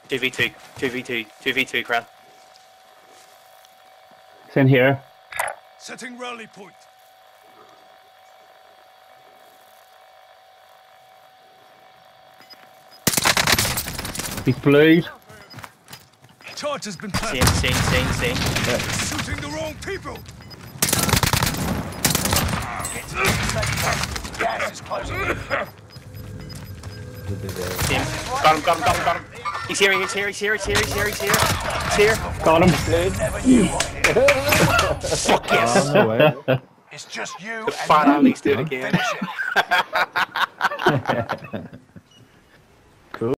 2v2, 2v2, 2v2, Kran. It's in here. Setting rally point. He's blue. Charge has been planted. Seen. Shooting the wrong people. Get to the safe zone. Gas is closing in. Seen. Got him. He's here. Got him. Never knew what hit. Fuck yes. Oh, no way. It's just you Fat and Ali's do it again. finish it.